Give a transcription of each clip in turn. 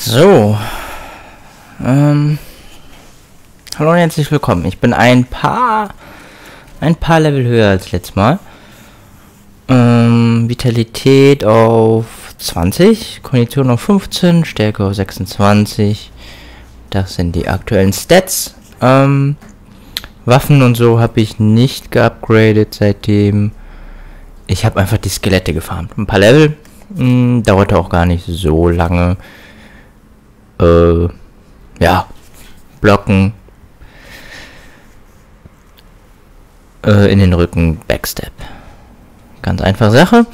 So, hallo und herzlich willkommen. Ich bin ein paar Level höher als letztes Mal. Vitalität auf 20, Kondition auf 15, Stärke auf 26. Das sind die aktuellen Stats. Waffen und so habe ich nicht geupgradet seitdem. Ich habe einfach die Skelette gefarmt. Ein paar Level. Dauerte auch gar nicht so lange. Ja, blocken, in den Rücken, Backstep. Ganz einfache Sache.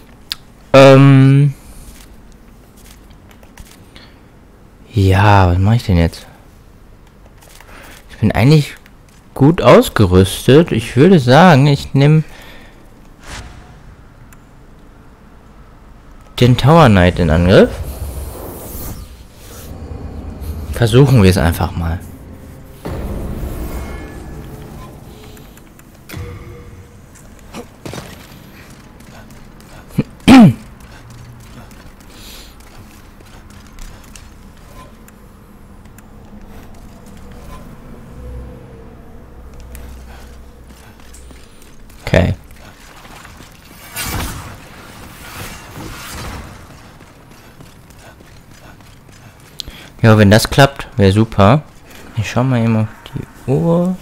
Ja, was mache ich denn jetzt? Ich bin eigentlich gut ausgerüstet. Ich würde sagen, ich nehme den Tower Knight in Angriff. Versuchen wir es einfach mal. Okay. Ja, wenn das klappt, wäre super. Ich schau mal eben auf die Uhr.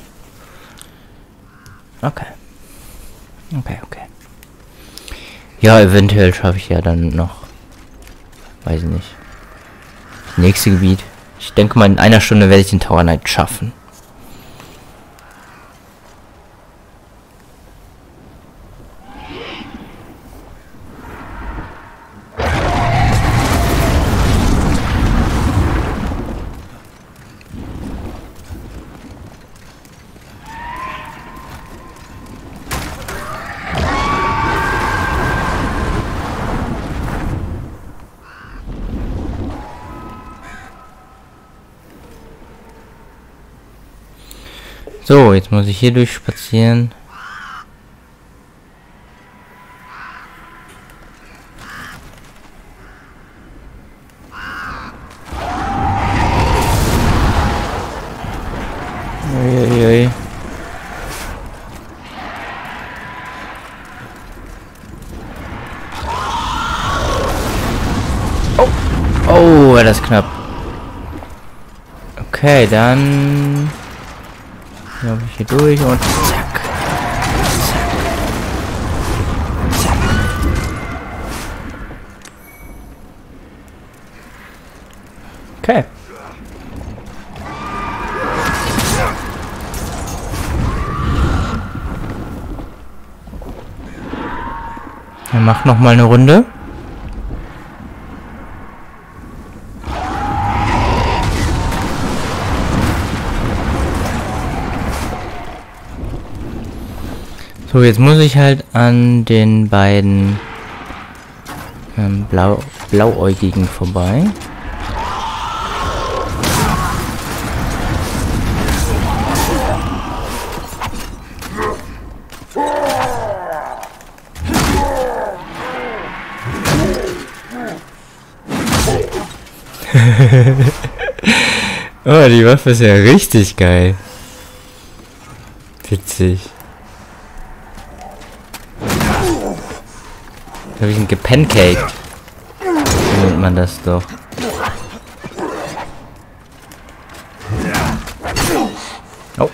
Okay. Okay. Ja, eventuell schaffe ich ja dann noch. Weiß ich nicht. Das nächste Gebiet. Ich denke mal, in einer Stunde werde ich den Tower Knight schaffen. So, jetzt muss ich hier durchspazieren. Uiuiui. Oh, war das knapp. Okay, dann laufe ich hier durch und zack. Okay. Er macht noch mal eine Runde. So, jetzt muss ich halt an den beiden Blauäugigen vorbei. Oh, die Waffe ist ja richtig geil. Witzig. Da habe ich ihn gepancaked. So nennt man das doch. Oh.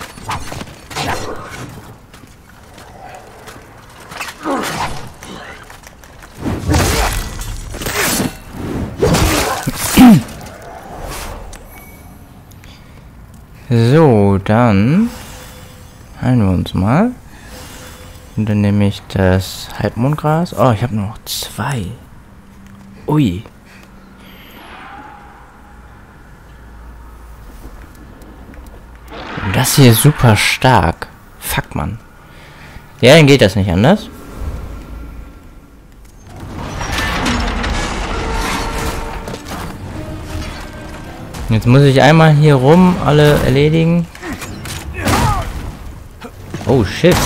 So, dann heilen wir uns mal. Und dann nehme ich das Halbmondgras. Oh, ich habe nur noch 2. Ui. Und das hier ist super stark. Fuck, Mann. Ja, dann geht das nicht anders. Jetzt muss ich einmal hier rum alle erledigen. Oh, shit.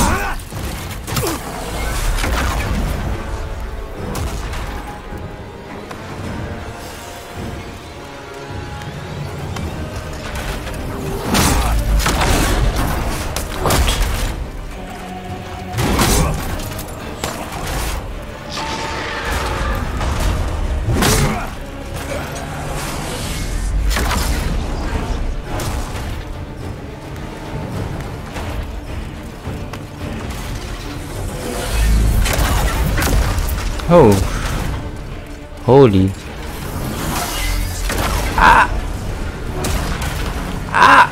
Oh. Holy. Ah! Ah!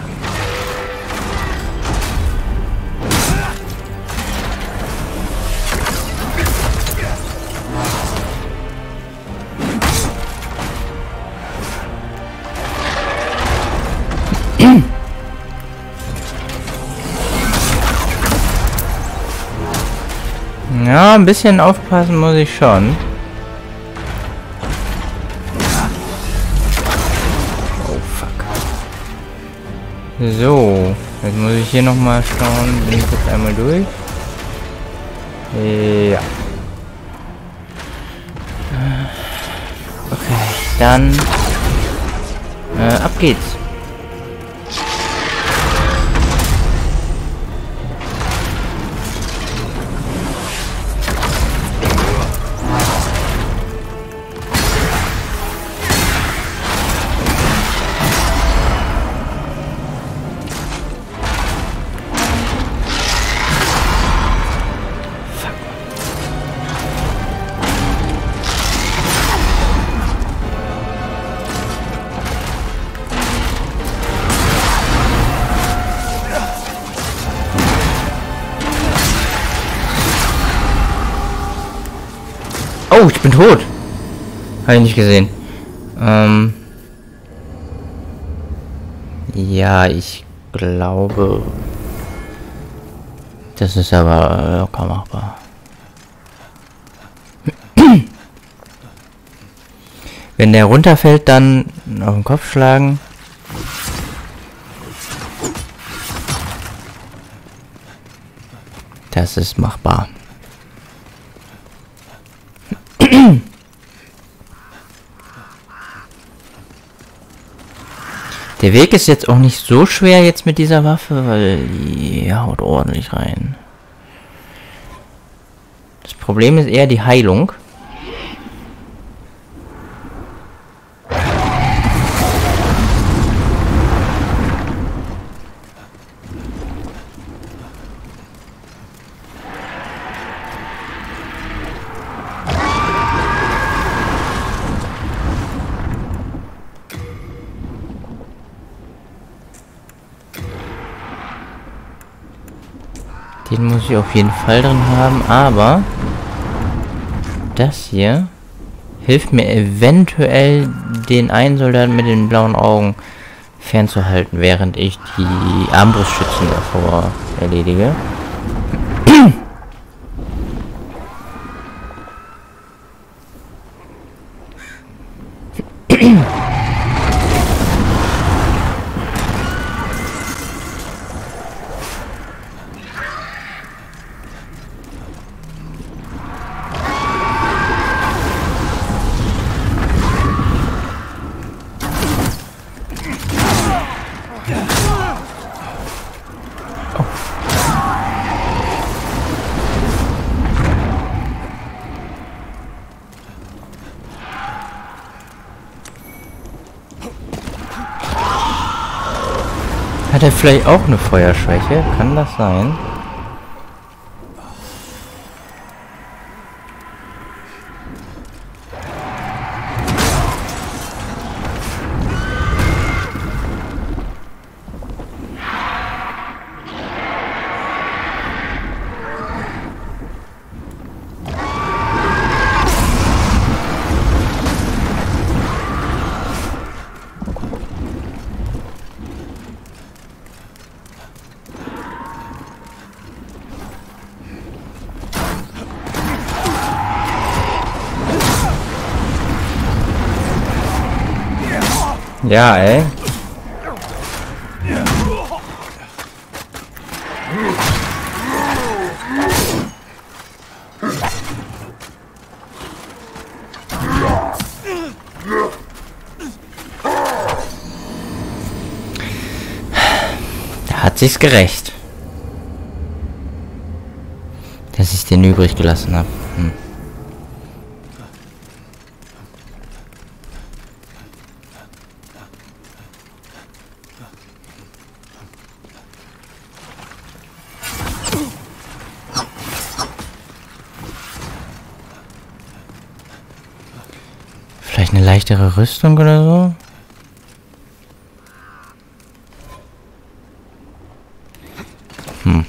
Ja, ein bisschen aufpassen muss ich schon. Oh, fuck. So, jetzt muss ich hier nochmal schauen. Bin ich jetzt einmal durch? Ja. Okay, dann ab geht's. Oh, ich bin tot. Habe ich nicht gesehen. Ja, ich glaube... Das ist aber locker machbar. Wenn der runterfällt, dann auf den Kopf schlagen. Das ist machbar. Der Weg ist jetzt auch nicht so schwer jetzt mit dieser Waffe, weil die haut ordentlich rein. Das Problem ist eher die Heilung. Den muss ich auf jeden Fall drin haben, aber das hier hilft mir eventuell, den einen Soldaten mit den blauen Augen fernzuhalten, während ich die Armbrustschützen davor erledige. Hat er vielleicht auch eine Feuerschwäche? Kann das sein? Ja, ey. Da hat sich's gerecht, dass ich den übrig gelassen habe. Vielleicht eine leichtere Rüstung oder so? Hm.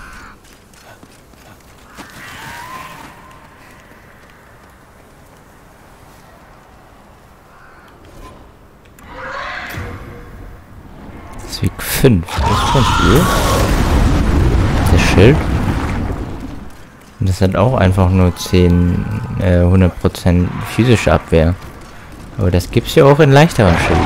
Das ist Weg 5. Das ist schon viel. Das Schild. Und das hat auch einfach nur 100% physische Abwehr. Aber das gibt's ja auch in leichteren Schilden.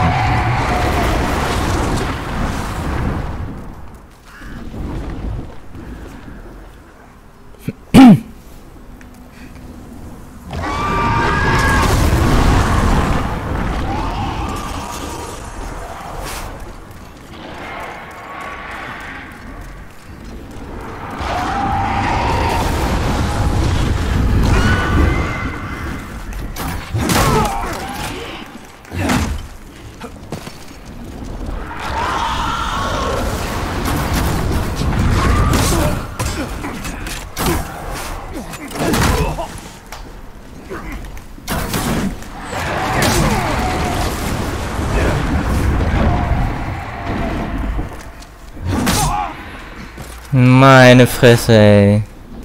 Meine Fresse, ey.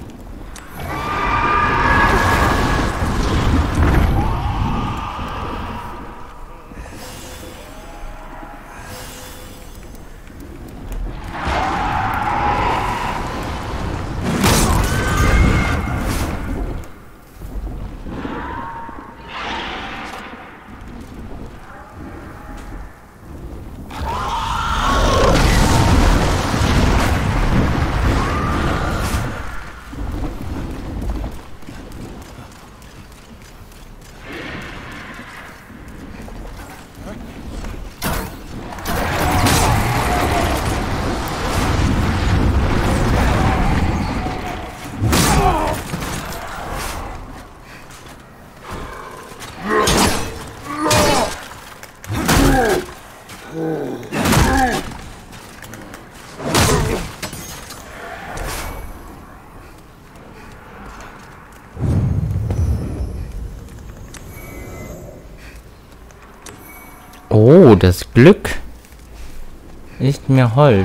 Oh, das Glück ist mir hold.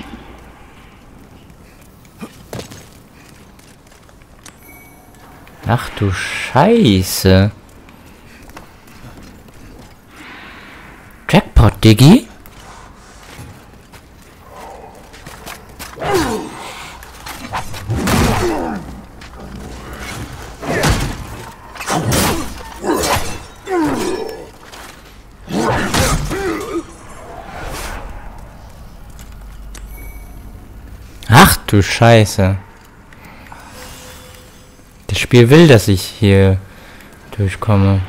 Ach du Scheiße. Jackpot, Diggi? Ach du Scheiße. Das Spiel will, dass ich hier durchkomme.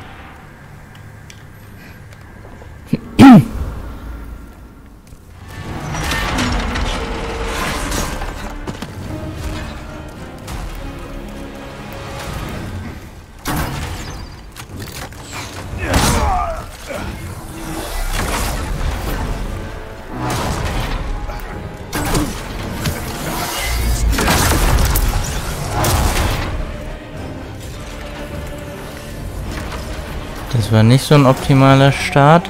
Das war nicht so ein optimaler Start.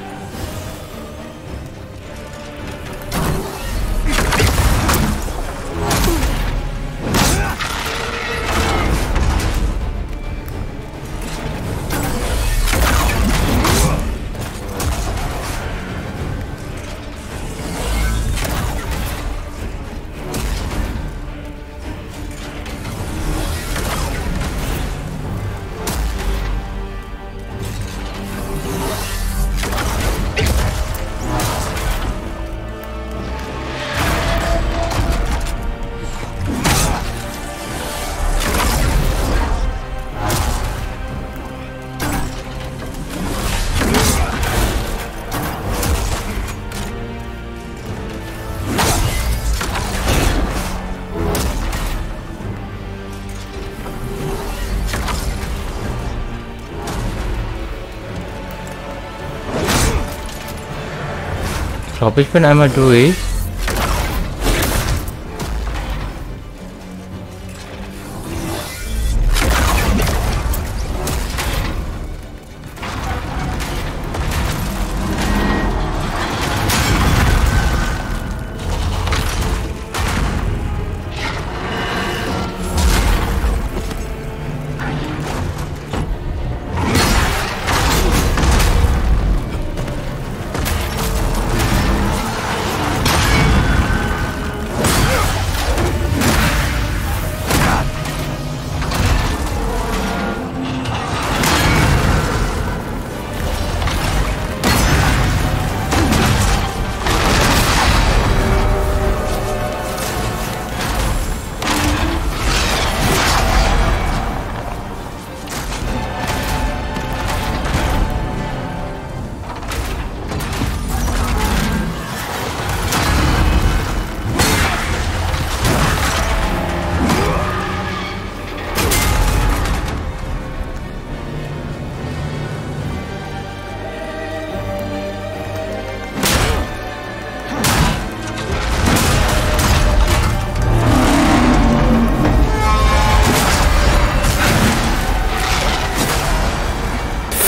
Ich glaube, ich bin einmal durch.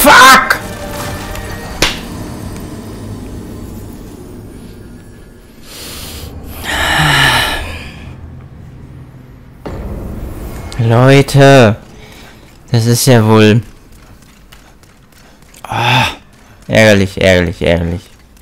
Fuck! Leute, das ist ja wohl... Ah, ärgerlich, ärgerlich, ärgerlich.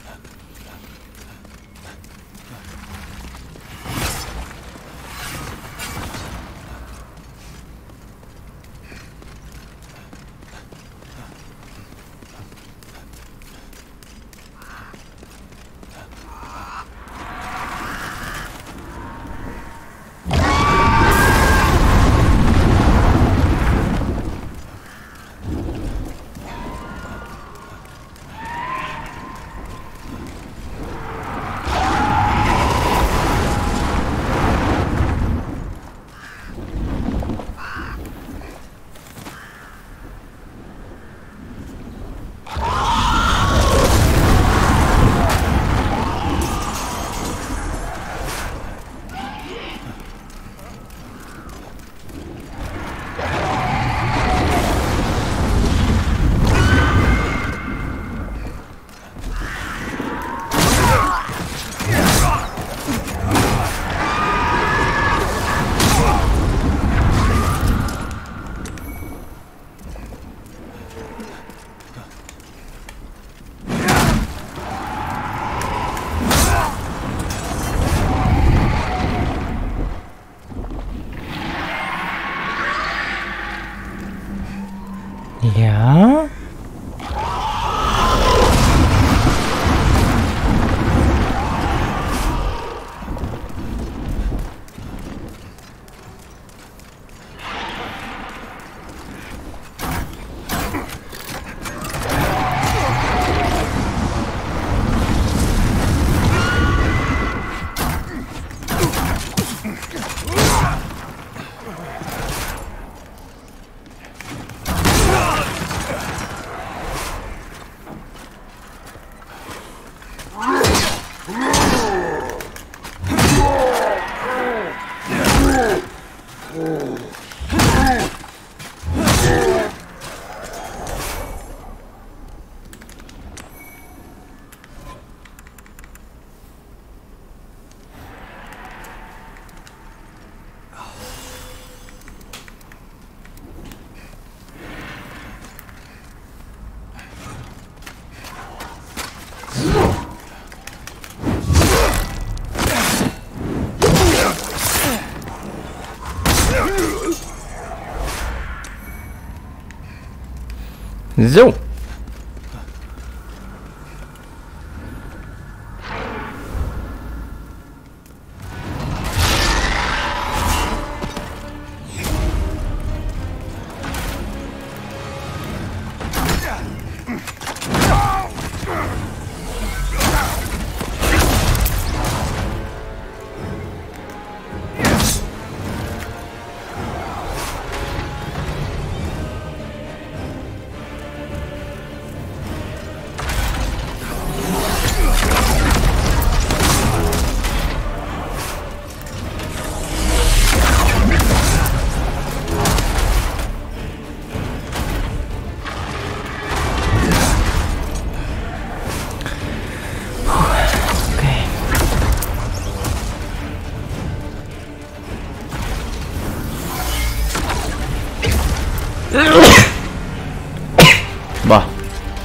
Ja? So. Boah.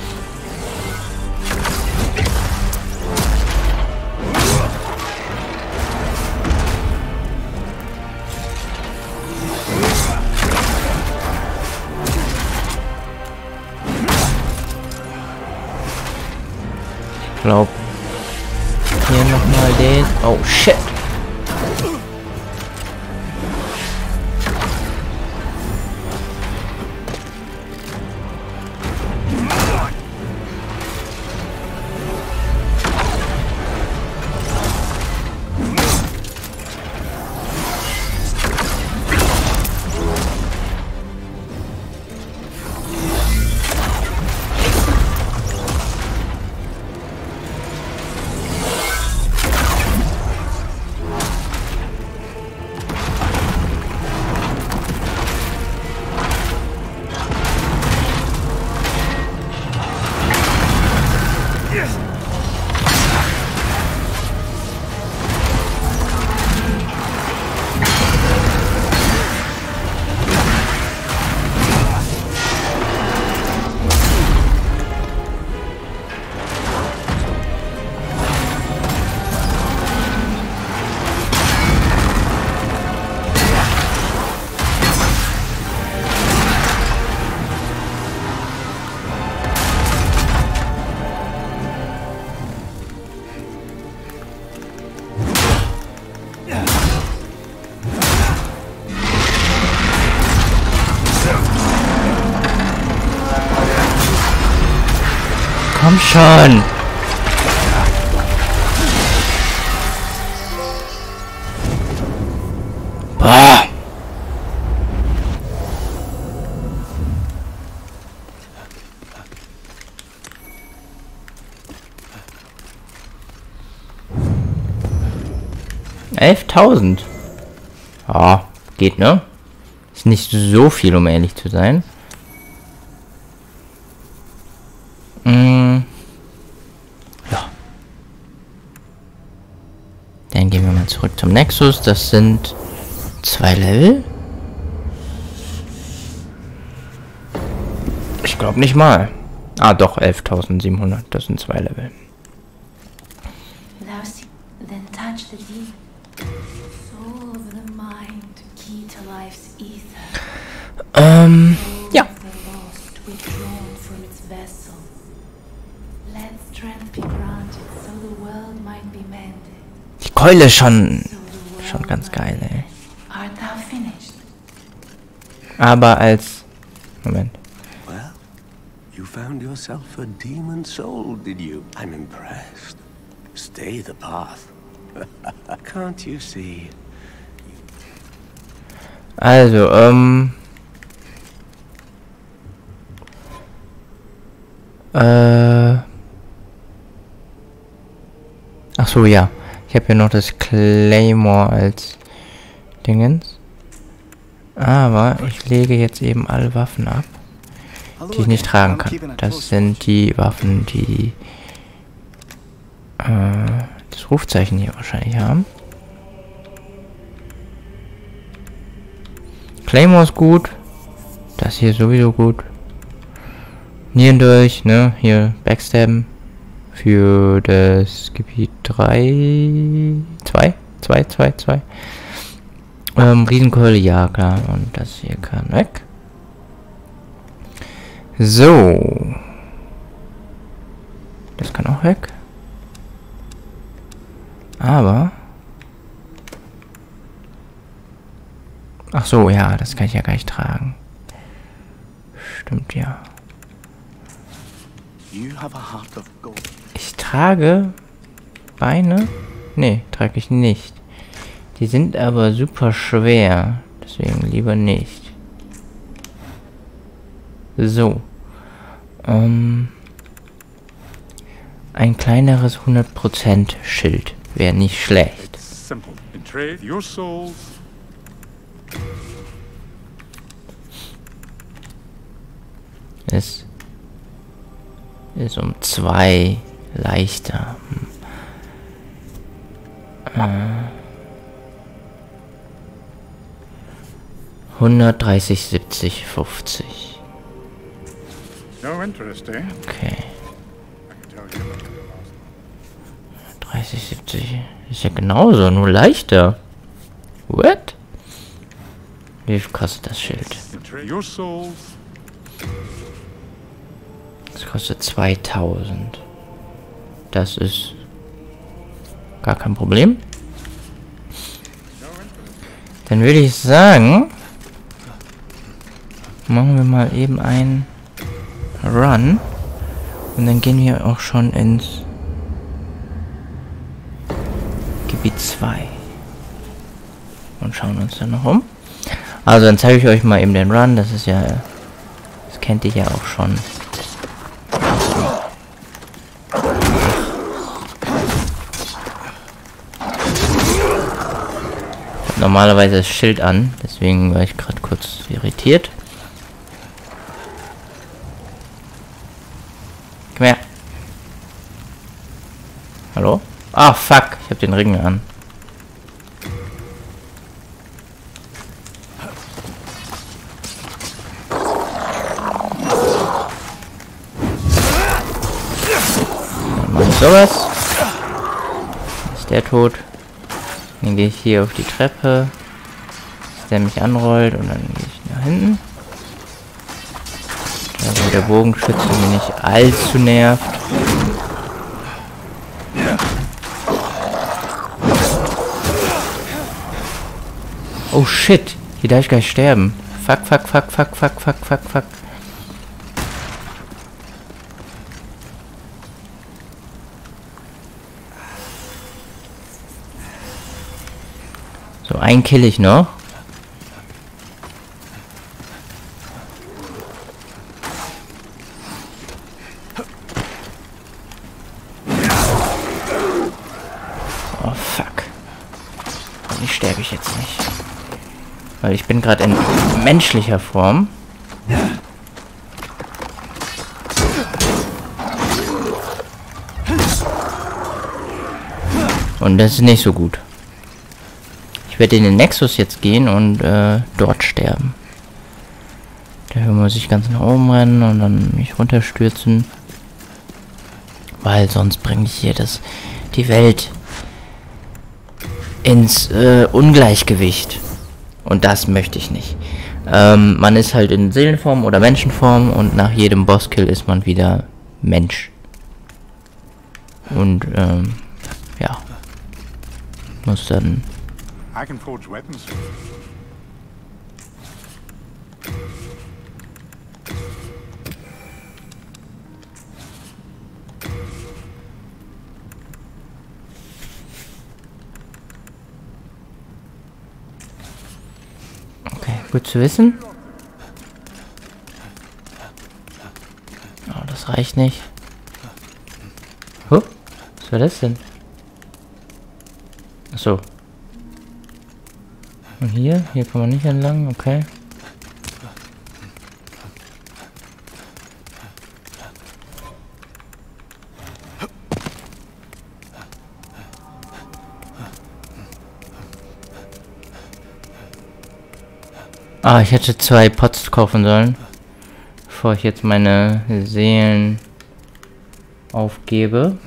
Ich glaube, hier nochmal den... Oh, shit. Komm schon. Boah. $11.000. Ja, geht, ne? Ist nicht so viel, um ehrlich zu sein. Ja. Dann gehen wir mal zurück zum Nexus. Das sind 2 Level. Ich glaube nicht mal. Ah, doch, 11.700. Das sind 2 Level. Then touch the deep soul of the mind, key to life's ether. Ja. The lost withdrawn from its vessel. Let strength be granted, so the world might be mended. Die Keule ist schon ganz geil, ey. Art thou finished? Aber als... Moment. Well, you found yourself a demon soul, did you? I'm impressed. Stay the path. Can't you see? Also, ach so, ja. Ich habe hier noch das Claymore als Dingens. Aber ich lege jetzt eben alle Waffen ab, die ich nicht tragen kann. Das sind die Waffen, die das Rufzeichen hier wahrscheinlich haben. Claymore ist gut. Das hier ist sowieso gut. Nieren durch, ne? Hier Backstabben. Für das Gebiet 2. Riesenkeule, ja klar. Und das hier kann weg. So. Das kann auch weg. Aber... Ach so, ja, das kann ich ja gar nicht tragen. Stimmt, ja. Ich trage Beine? Nee, trage ich nicht. Die sind aber super schwer. Deswegen lieber nicht. So. Ein kleineres 100% Schild wäre nicht schlecht. Es ist um 2 leichter. 130, 70, 50. Okay. 30, 70 ist ja genauso, nur leichter. What? Wie viel kostet das Schild? Das kostet 2000. Das ist gar kein Problem. Dann würde ich sagen, machen wir mal eben einen Run. Und dann gehen wir auch schon ins Gebiet 2. Und schauen uns dann noch um. Also dann zeige ich euch mal eben den Run. Das ist ja... Das kennt ihr ja auch schon. Normalerweise das Schild an. Deswegen war ich gerade kurz irritiert. Komm her. Hallo? Ah, fuck. Ich habe den Ring an. Dann mache ich sowas. Ist der tot? Dann gehe ich hier auf die Treppe, dass der mich anrollt und dann gehe ich nach hinten. Da wo der Bogenschütze mich nicht allzu nervt. Oh shit, hier darf ich gleich sterben. Fuck. So, einen kill ich noch. Oh, fuck. Hoffentlich sterbe ich jetzt nicht. Weil ich bin gerade in menschlicher Form. Und das ist nicht so gut. Ich werde in den Nexus jetzt gehen und dort sterben. Dafür muss ich ganz nach oben rennen und dann mich runterstürzen. Weil sonst bringe ich hier die Welt ins Ungleichgewicht. Und das möchte ich nicht. Man ist halt in Seelenform oder Menschenform und nach jedem Bosskill ist man wieder Mensch. Und ja. Muss dann... I can forge weapons. Okay, gut zu wissen. Oh, das reicht nicht. Huh, was war das denn? Achso. Und hier? Hier kann man nicht entlang, okay. Ah, ich hätte 2 Pots kaufen sollen, bevor ich jetzt meine Seelen aufgebe.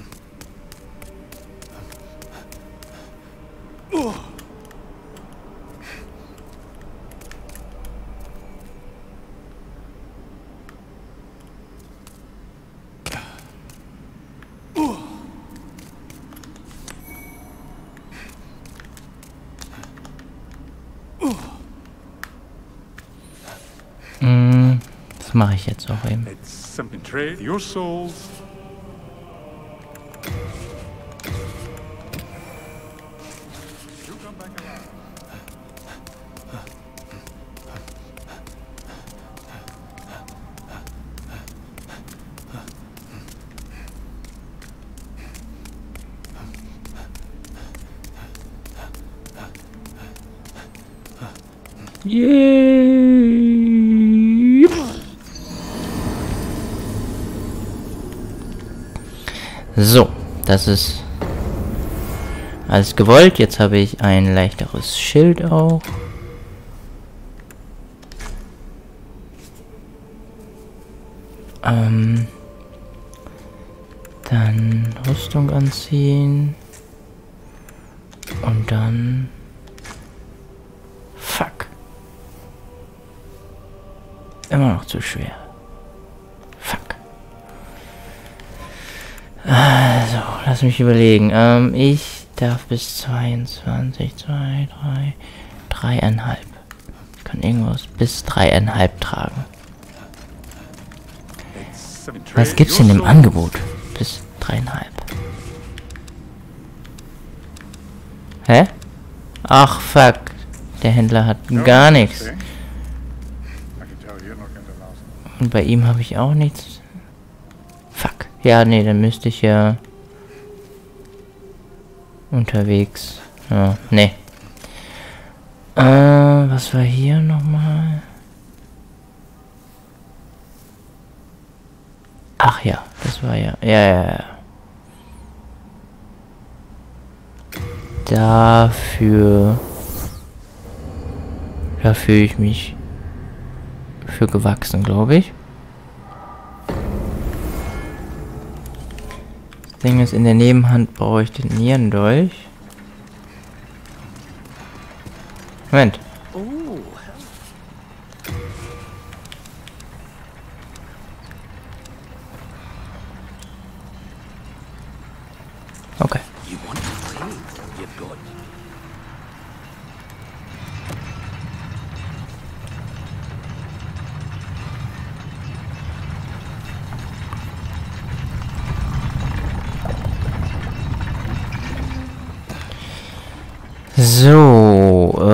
Das mache ich jetzt auch eben. Let's simply trade your souls. You come back alive. Yay! So, das ist alles gewollt. Jetzt habe ich ein leichteres Schild auch. Dann Rüstung anziehen. Und dann... Fuck. Immer noch zu schwer. Fuck. Also, lass mich überlegen. Ich darf bis 22, 2, 3, 3,5. Ich kann irgendwas bis 3,5 tragen. Was gibt's denn im Angebot? Bis 3,5. Hä? Ach, fuck. Der Händler hat gar nichts. Und bei ihm habe ich auch nichts. Fuck. Ja, nee, dann müsste ich ja unterwegs. Ja, nee. Was war hier nochmal? Ach ja, das war ja. Ja. Dafür fühle ich mich für gewachsen, glaube ich. Das Ding ist, in der Nebenhand brauche ich den Nierendolch. Moment. Okay. So,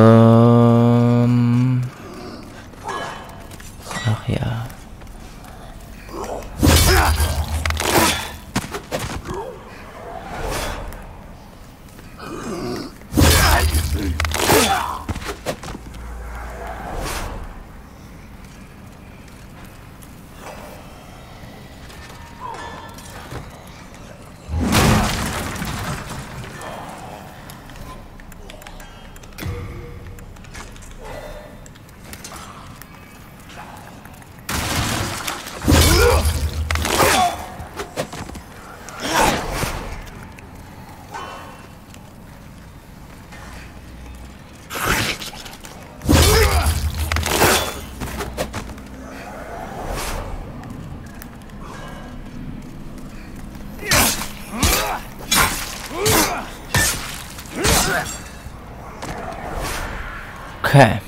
Okay.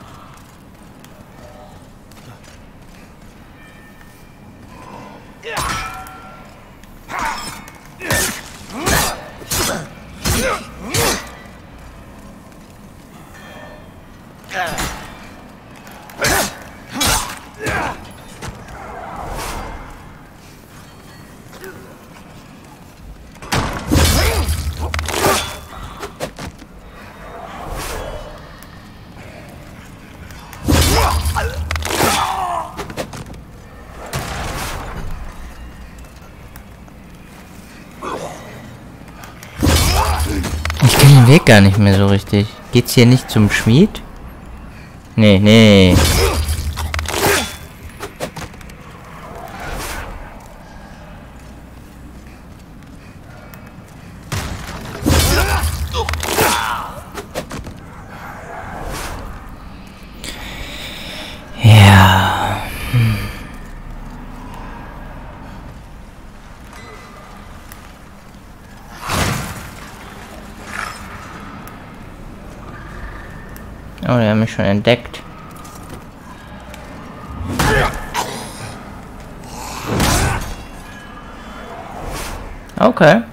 Ich kenne den Weg gar nicht mehr so richtig. Geht's hier nicht zum Schmied? Nee, nee. Ja. Oh, der hat mich schon entdeckt. Okay.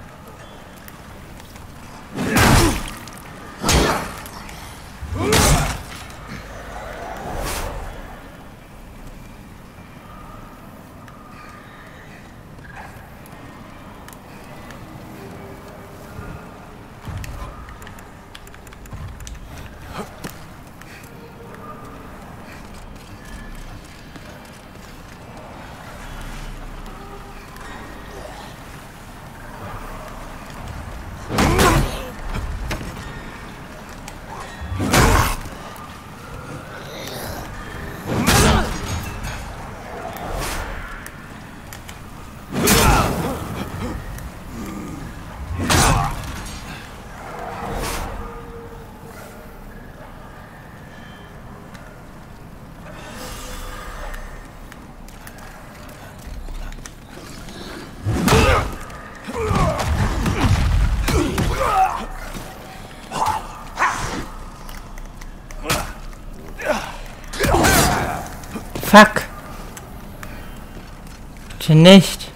Fuck. Bitte nicht.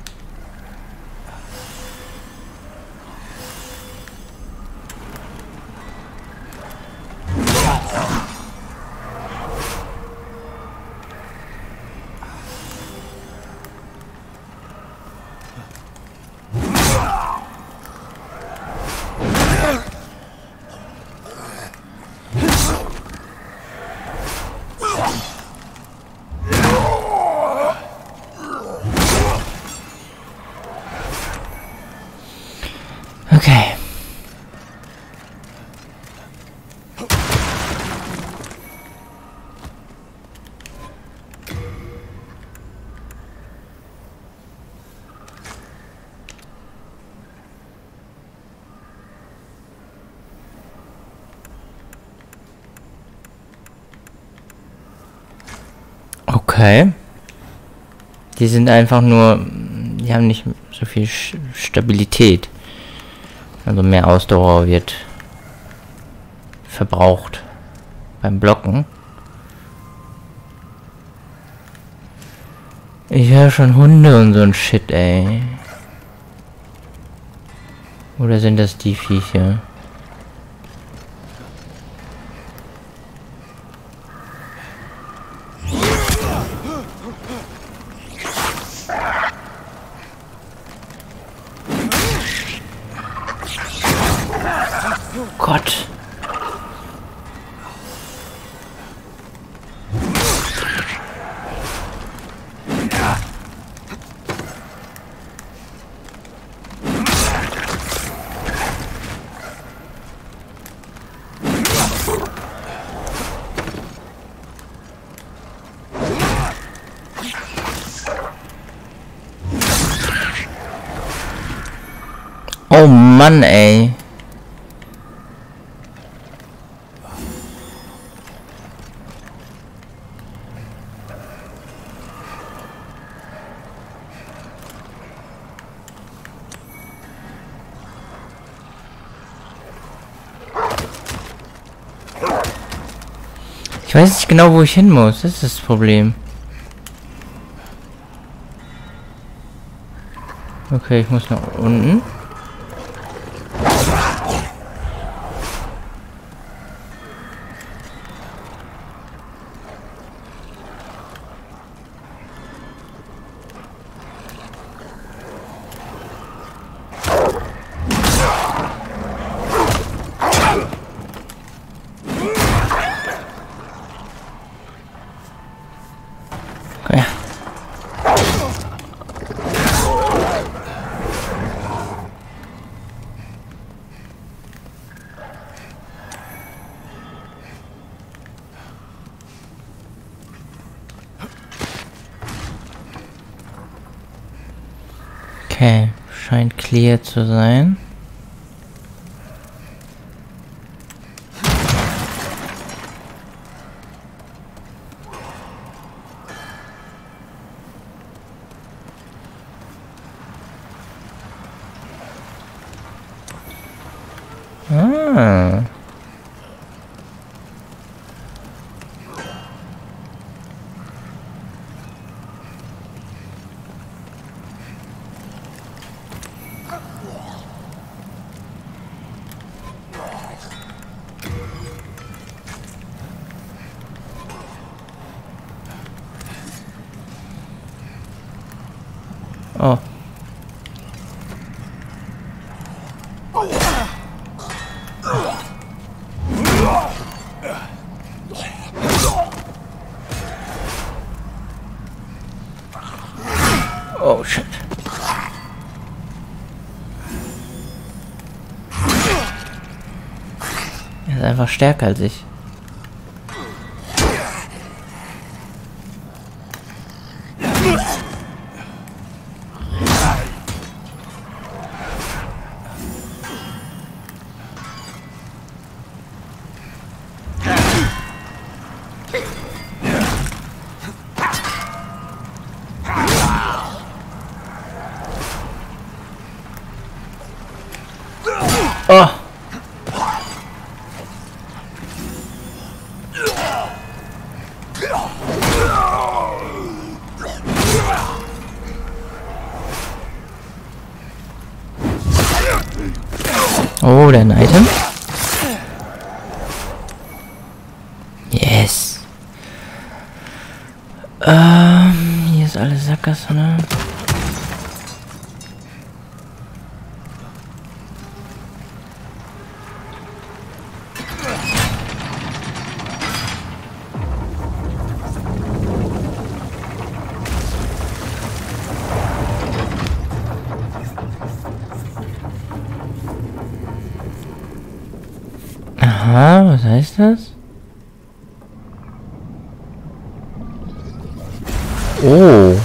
Okay. Okay. Die sind einfach nur, die haben nicht so viel Stabilität. Also mehr Ausdauer wird verbraucht beim Blocken. Ich höre schon Hunde und so ein Shit, ey. Oder sind das die Viecher? Gott. Oh Mann, ey. Ich weiß nicht genau, wo ich hin muss. Das ist das Problem. Okay, ich muss nach unten. Ja. Okay, scheint clear zu sein. Ah. Oh. Oh shit. Er ist einfach stärker als ich. Oh. Oh, ein Item. Yes. Hier ist alles Sackgasse, ne? Aha, was heißt das? Oh.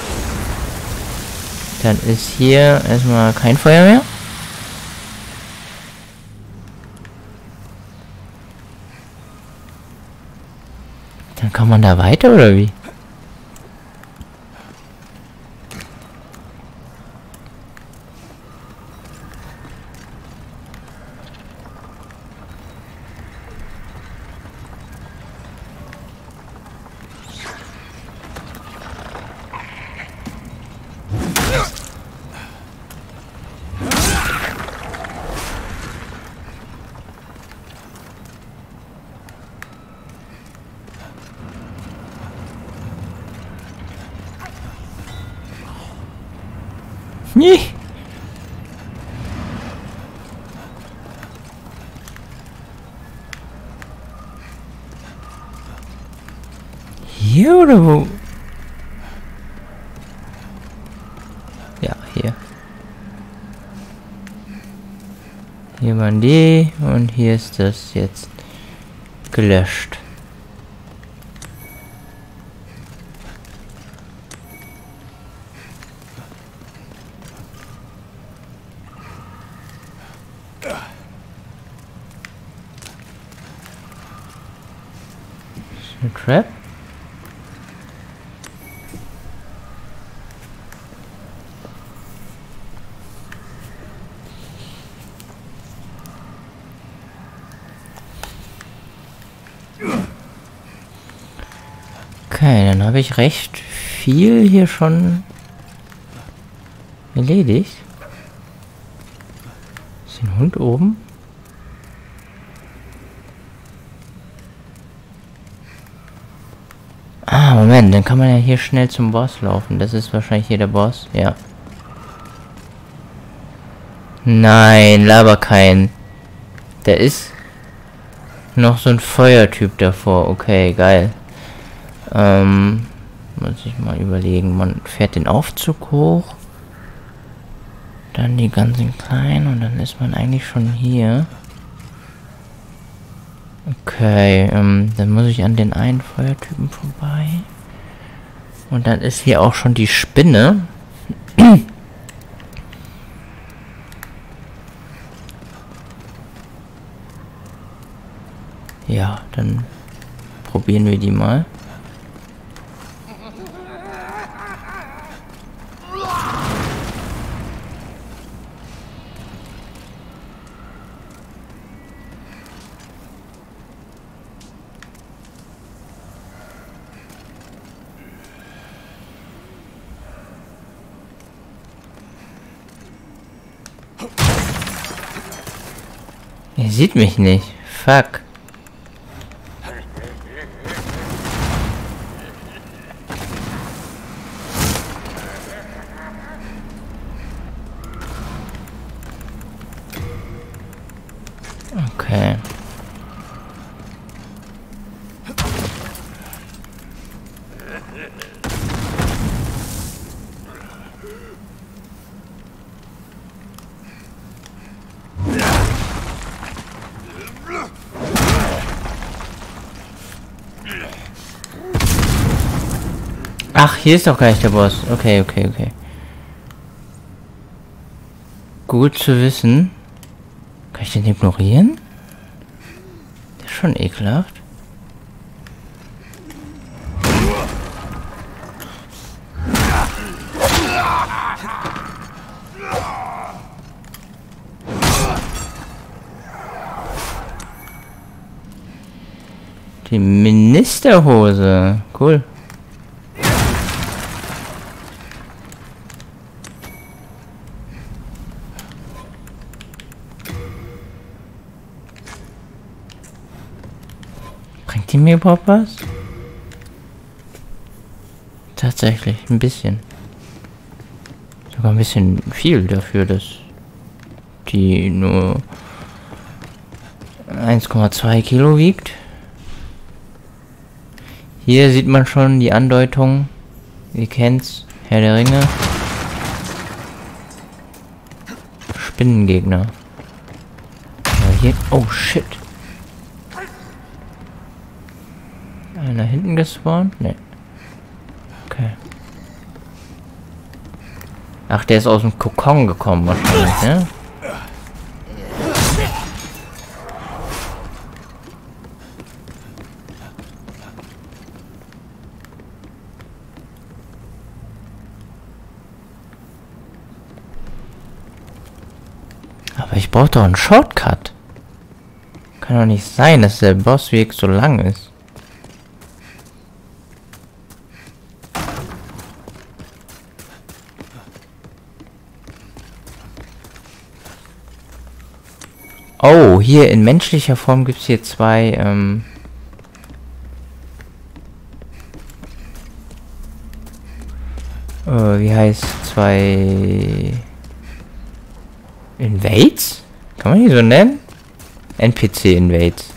Dann ist hier erstmal kein Feuer mehr. Dann kann man da weiter, oder wie? Nee. Hier oder wo? Ja, hier. Hier waren die und hier ist das jetzt gelöscht. Eine Trap? Okay, dann habe ich recht viel hier schon erledigt. Ist ein Hund oben? Ah, Moment, dann kann man ja hier schnell zum Boss laufen. Das ist wahrscheinlich hier der Boss, ja. Nein, laber kein. Der ist noch so ein Feuertyp davor. Okay, geil. Muss ich mal überlegen. Man fährt den Aufzug hoch. Dann die ganzen kleinen und dann ist man eigentlich schon hier. Okay, dann muss ich an den einen Feuertypen vorbei. Und dann ist hier auch schon die Spinne. Ja, dann probieren wir die mal. Er sieht mich nicht. Fuck. Okay. Ach, hier ist doch gar nicht der Boss. Okay, okay, okay. Gut zu wissen. Kann ich den ignorieren? Der ist schon ekelhaft. Die Ministerhose. Cool. Bringt die mir überhaupt was? Tatsächlich, ein bisschen. Sogar ein bisschen viel dafür, dass die nur 1,2 Kilo wiegt. Hier sieht man schon die Andeutung. Ihr kennt's, Herr der Ringe. Spinnengegner. Aber hier. Oh shit. Einer hinten gespawnt? Ne. Okay. Ach, der ist aus dem Kokon gekommen wahrscheinlich, ne? Aber ich brauche doch einen Shortcut. Kann doch nicht sein, dass der Bossweg so lang ist. Oh, hier in menschlicher Form gibt es hier zwei, wie heißt zwei Invades? Kann man die so nennen? NPC Invades.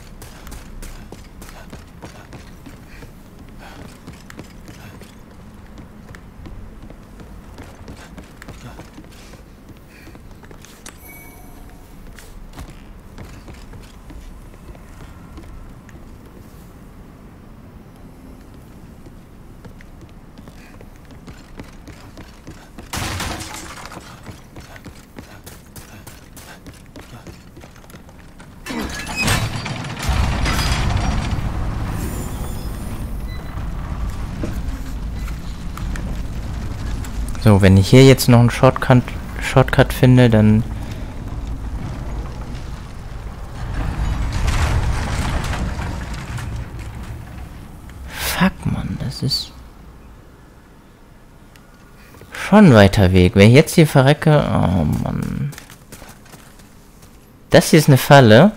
So, wenn ich hier jetzt noch einen Shortcut finde, dann... Fuck, Mann, das ist... schon ein weiter Weg. Wenn ich jetzt hier verrecke... Oh Mann. Das hier ist eine Falle.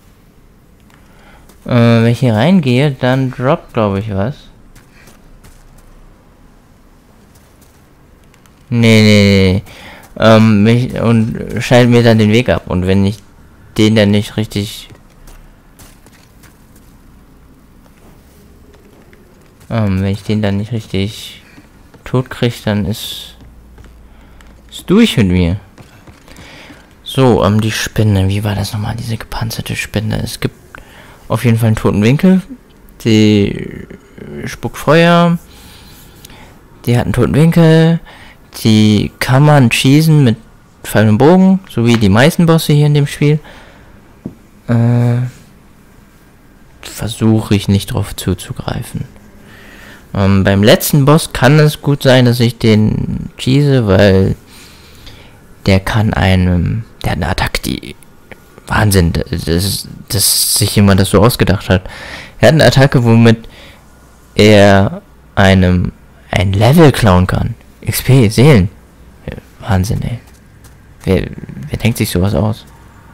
Wenn ich hier reingehe, dann droppt, glaube ich, was. Nee. Und schneidet mir dann den Weg ab. Und wenn ich den dann nicht richtig... wenn ich den dann nicht richtig tot kriege, dann ist durch mit mir. So, die Spinne. Wie war das nochmal, diese gepanzerte Spinne? Es gibt auf jeden Fall einen toten Winkel. Die spuckt Feuer. Die hat einen toten Winkel. Die kann man schießen mit Pfeil und Bogen, so wie die meisten Bosse hier in dem Spiel. Versuche ich nicht drauf zuzugreifen. Beim letzten Boss kann es gut sein, dass ich den schieße, weil der kann einem, der hat eine Attacke, die Wahnsinn, dass sich jemand das so ausgedacht hat. Er hat eine Attacke, womit er einem ein Level klauen kann. XP, Seelen. Wahnsinn, ey. Wer denkt sich sowas aus?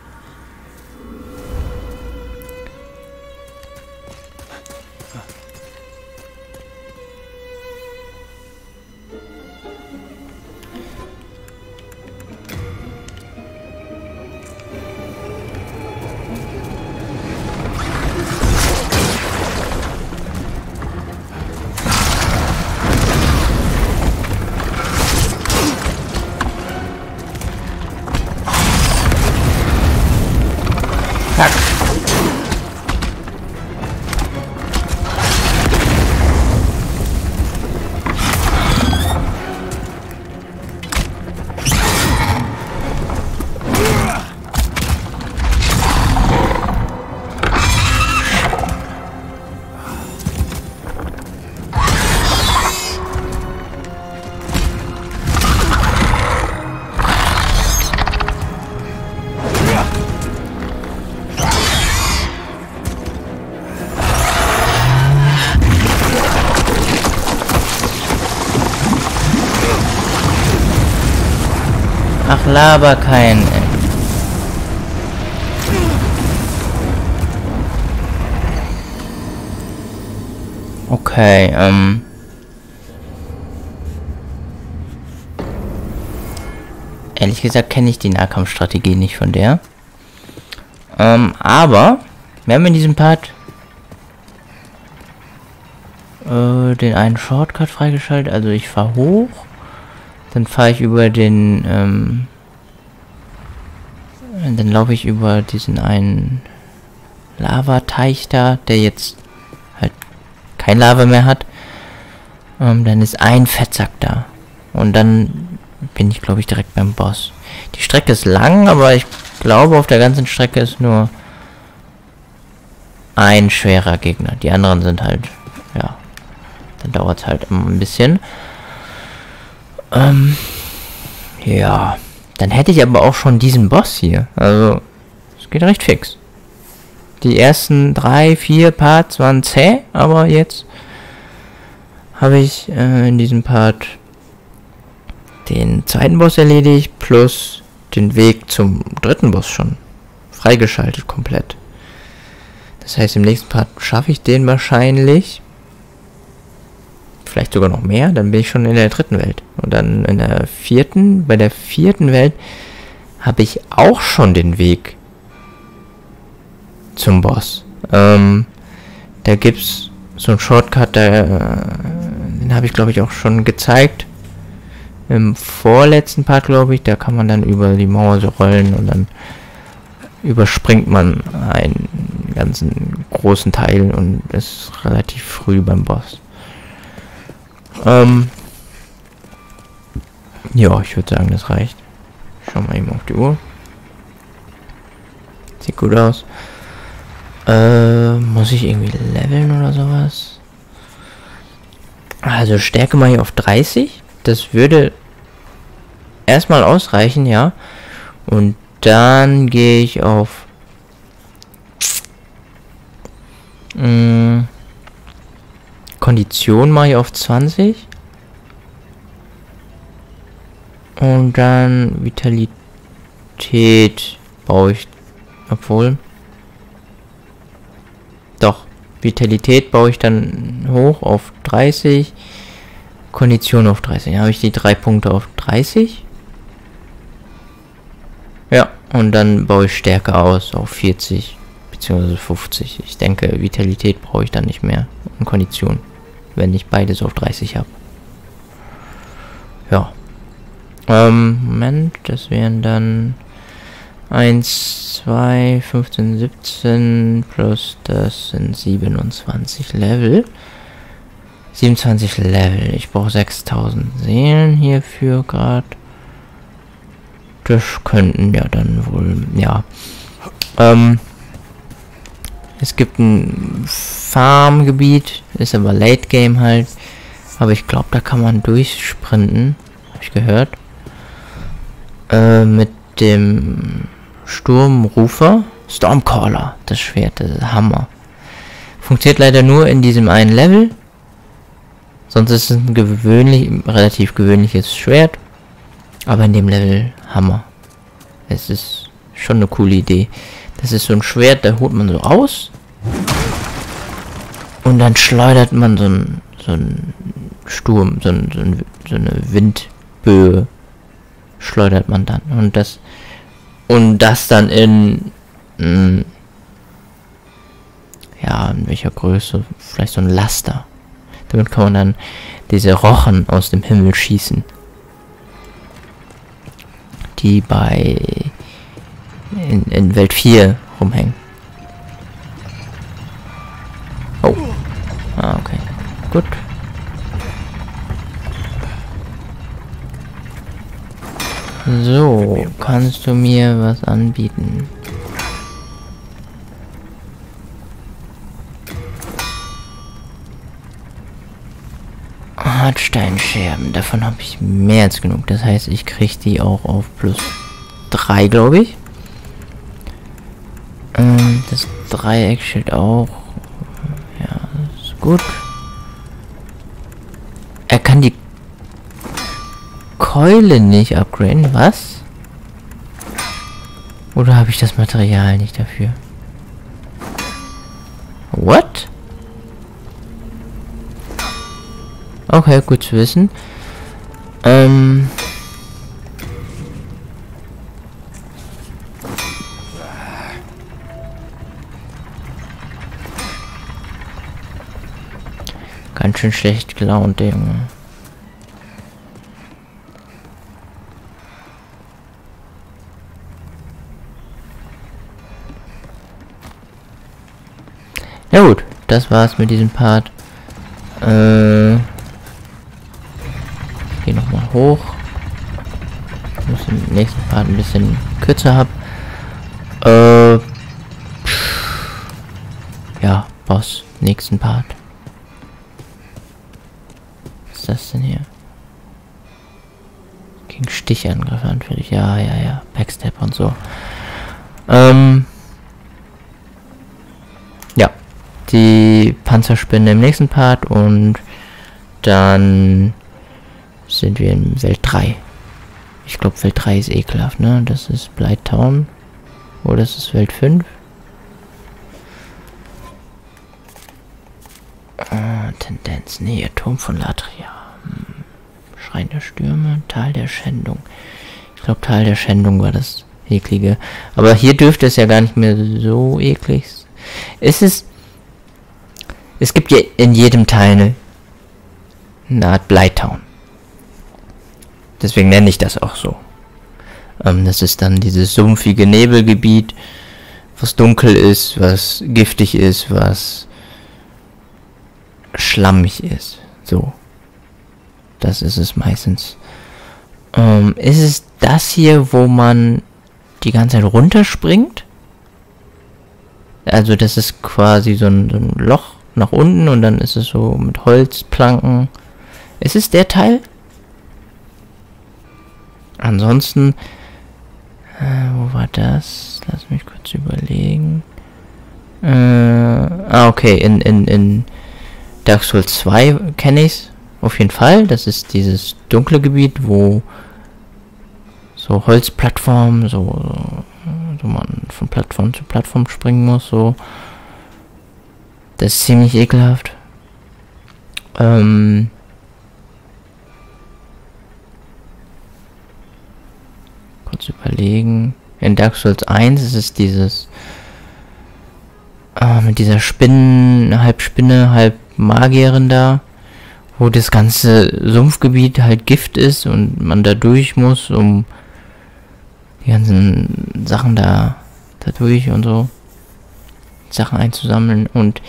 Ach, laber kein. Okay, ehrlich gesagt kenne ich die Nahkampfstrategie nicht von der. Aber wir haben in diesem Part den einen Shortcut freigeschaltet. Also ich fahre hoch. Dann fahre ich über den, dann laufe ich über diesen einen Lavateich da, der jetzt halt kein Lava mehr hat. Dann ist ein Fettsack da. Und dann bin ich, glaube ich, direkt beim Boss. Die Strecke ist lang, aber ich glaube, auf der ganzen Strecke ist nur ein schwerer Gegner. Die anderen sind halt, ja, dann dauert es halt immer ein bisschen. Ja, dann hätte ich aber auch schon diesen Boss hier. Also, es geht recht fix. Die ersten 3, 4 Parts waren zäh, aber jetzt habe ich in diesem Part den zweiten Boss erledigt, plus den Weg zum dritten Boss schon freigeschaltet komplett. Das heißt, im nächsten Part schaffe ich den wahrscheinlich. Vielleicht sogar noch mehr, dann bin ich schon in der dritten Welt. Und dann in der vierten, bei der vierten Welt habe ich auch schon den Weg zum Boss. Da gibt es so einen Shortcut, den habe ich glaube ich auch schon gezeigt. Im vorletzten Part glaube ich, da kann man dann über die Mauer so rollen und dann überspringt man einen ganzen großen Teil und ist relativ früh beim Boss. Ja, ich würde sagen, das reicht. Schau mal eben auf die Uhr. Sieht gut aus. Muss ich irgendwie leveln oder sowas? Also Stärke mal hier auf 30. Das würde erstmal ausreichen, ja. Und dann gehe ich auf Kondition mal hier auf 20. Und dann Vitalität baue ich, obwohl, doch, Vitalität baue ich dann hoch auf 30, Kondition auf 30. Dann habe ich die 3 Punkte auf 30. Ja, und dann baue ich Stärke aus auf 40 bzw. 50. Ich denke, Vitalität brauche ich dann nicht mehr und Kondition, wenn ich beides auf 30 habe. Ja. Moment, das wären dann 1, 2, 15, 17 plus das sind 27 Level. 27 Level. Ich brauche 6000 Seelen hierfür gerade. Das könnten ja dann wohl, ja. Es gibt ein Farmgebiet, ist aber Late Game halt. Aber ich glaube, da kann man durchsprinten. Habe ich gehört. Mit dem Sturmrufer. Stormcaller. Das Schwert, das ist Hammer. Funktioniert leider nur in diesem einen Level. Sonst ist es ein relativ gewöhnliches Schwert. Aber in dem Level Hammer. Es ist schon eine coole Idee. Das ist so ein Schwert, da holt man so aus. Und dann schleudert man so ein Sturm, so eine Windböe schleudert man dann. Und das dann in ja, in welcher Größe? Vielleicht so ein Laster. Damit kann man dann diese Rochen aus dem Himmel schießen. Die in Welt 4 rumhängen. Oh. Ah, okay. Gut. So, kannst du mir was anbieten? Hartsteinscherben, davon habe ich mehr als genug. Das heißt, ich kriege die auch auf plus 3, glaube ich. Das Dreieckschild auch. Ja, ist gut. Er kann die Keule nicht upgraden, was? Oder habe ich das Material nicht dafür? What? Okay, gut zu wissen. Ganz schön schlecht gelaunt, Junge. Na gut, das war's mit diesem Part. Ich gehe nochmal hoch. Ich muss den nächsten Part ein bisschen kürzer haben. Ja, Boss, nächsten Part. Was ist das denn hier? Gegen Stichangriffe anfällig. Ja. Backstep und so. Ja. Die Panzerspinne im nächsten Part und dann sind wir in Welt 3. Ich glaube, Welt 3 ist ekelhaft, ne? Das ist Blighttown. Oder das ist Welt 5. Tendenz. Nee, Turm von Latria. Schrein der Stürme. Tal der Schändung. Ich glaube, Tal der Schändung war das eklige. Aber hier dürfte es ja gar nicht mehr so eklig. Es gibt ja in jedem Teil eine Art Blighttown. Deswegen nenne ich das auch so. Das ist dann dieses sumpfige Nebelgebiet, was dunkel ist, was giftig ist, was schlammig ist. So. Das ist es meistens. Ist es das hier, wo man die ganze Zeit runterspringt? Also das ist quasi so ein Loch nach unten und dann ist es so mit Holzplanken. Ist es der Teil? Ansonsten, wo war das? Lass mich kurz überlegen. Okay, in Dark Souls 2 kenne ich's auf jeden Fall. Das ist dieses dunkle Gebiet, wo so Holzplattformen, so man von Plattform zu Plattform springen muss, so. Das ist ziemlich ekelhaft. Kurz überlegen. In Dark Souls 1 ist es dieses mit dieser halb Spinne, halb Magierin da, wo das ganze Sumpfgebiet halt Gift ist und man da durch muss, um die ganzen Sachen da durch und so Sachen einzusammeln. Und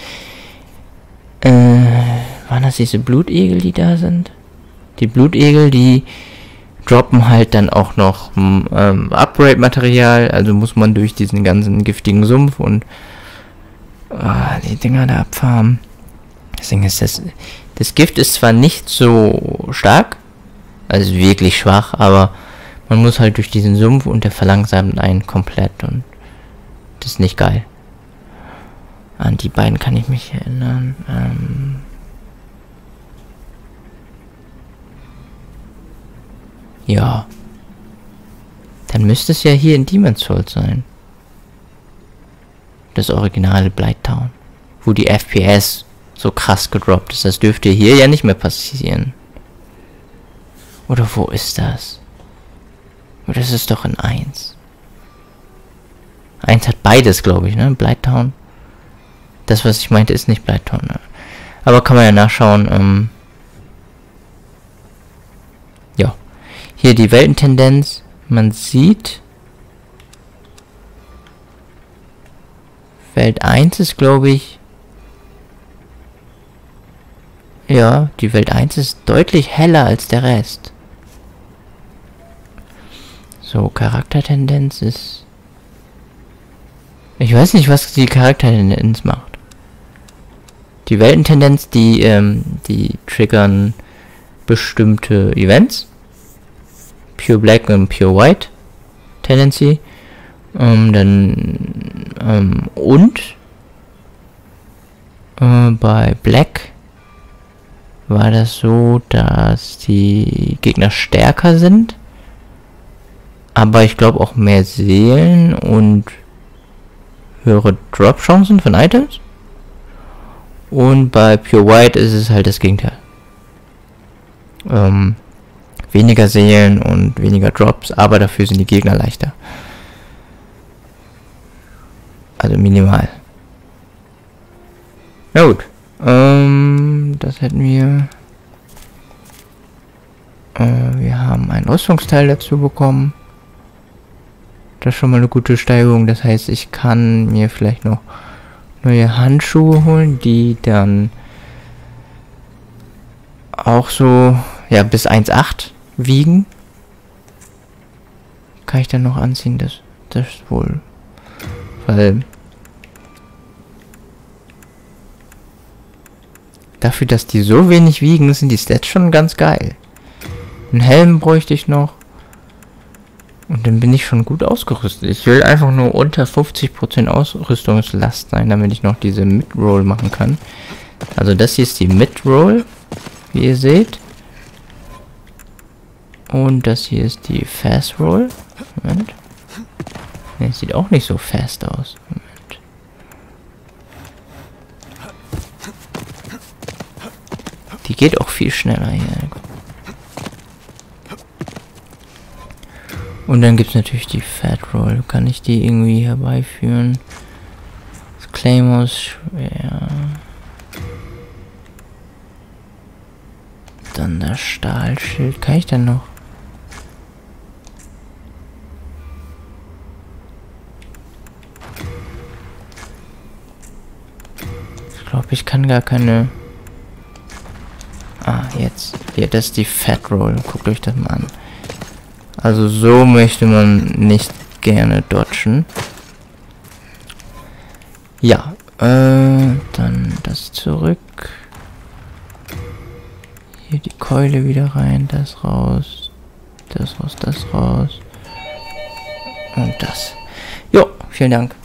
waren das diese Blutegel, die da sind? Die Blutegel, die droppen halt dann auch noch Upgrade-Material, also muss man durch diesen ganzen giftigen Sumpf und die Dinger da abfarmen. Deswegen ist das Gift ist zwar nicht so stark, also wirklich schwach, aber man muss halt durch diesen Sumpf und der verlangsamt einen komplett und das ist nicht geil. An die beiden kann ich mich erinnern. Ja. Dann müsste es ja hier in Demon's Souls sein. Das originale Blighttown. Wo die FPS so krass gedroppt ist. Das dürfte hier ja nicht mehr passieren. Oder wo ist das? Oder das ist doch in 1. 1 hat beides, glaube ich, ne? Blighttown. Das, was ich meinte, ist nicht Blighttown. Ne? Aber kann man ja nachschauen. Ja. Hier die Weltentendenz. Man sieht, Welt 1 ist, glaube ich, ja, die Welt 1 ist deutlich heller als der Rest. So, Charaktertendenz ist, ich weiß nicht, was die Charaktertendenz macht. Die Weltentendenz, die triggern bestimmte Events. Pure Black und Pure White Tendency. Bei Black war das so, dass die Gegner stärker sind, aber ich glaube auch mehr Seelen und höhere Drop-Chancen von Items. Und bei Pure White ist es halt das Gegenteil. Weniger Seelen und weniger Drops, aber dafür sind die Gegner leichter. Also minimal. Na gut. Das hätten wir. Wir haben ein Rüstungsteil dazu bekommen. Das ist schon mal eine gute Steigerung. Das heißt, ich kann mir vielleicht noch neue Handschuhe holen, die dann auch so, ja, bis 1,8 wiegen. Kann ich dann noch anziehen? Das ist wohl. Weil dafür, dass die so wenig wiegen, sind die Stats schon ganz geil. Einen Helm bräuchte ich noch. Und dann bin ich schon gut ausgerüstet. Ich will einfach nur unter 50% Ausrüstungslast sein, damit ich noch diese Mid-Roll machen kann. Also das hier ist die Mid-Roll, wie ihr seht. Und das hier ist die Fast-Roll. Moment. Ne, sieht auch nicht so fast aus. Moment. Die geht auch viel schneller hier. Und dann gibt es natürlich die Fat Roll. Kann ich die irgendwie herbeiführen? Das Claymore ist schwer. Dann das Stahlschild. Kann ich dann noch? Ich glaube, ich kann gar keine... Ah, jetzt. Hier, das ist die Fat Roll. Guckt euch das mal an. Also so möchte man nicht gerne dodgen. Ja, dann das zurück. Hier die Keule wieder rein, das raus. Das raus, das raus. Und das. Jo, vielen Dank.